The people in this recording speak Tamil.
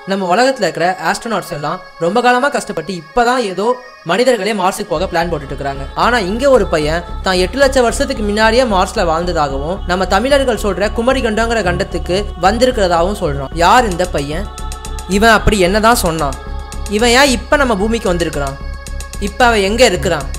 நம்ம உலகத்துல இருக்கிற ஆஸ்ட்ரோநாட்ஸ் எல்லாம் ரொம்ப காலமா கஷ்டப்பட்டு இப்பதான் ஏதோ மனிதர்களே மார்ஸுக்கு போக பிளான் போட்டுட்டு இருக்காங்க. ஆனா இங்க ஒரு பையன் தான் 8 லட்சம் வருஷத்துக்கு முன்னாடியே மார்ஸ்ல வாழ்ந்ததாகவும் நம்ம தமிழர்கள் சொல்ற குமரி கண்டங்கிற கண்டத்துக்கு வந்திருக்கிறதாகவும் சொல்றான். யார் இந்த பையன்? இவன் அப்படி என்னதான் சொன்னான்? இவன் ஏன் இப்ப நம்ம பூமிக்கு வந்திருக்கிறான்? இப்ப அவன் எங்க இருக்கிறான்?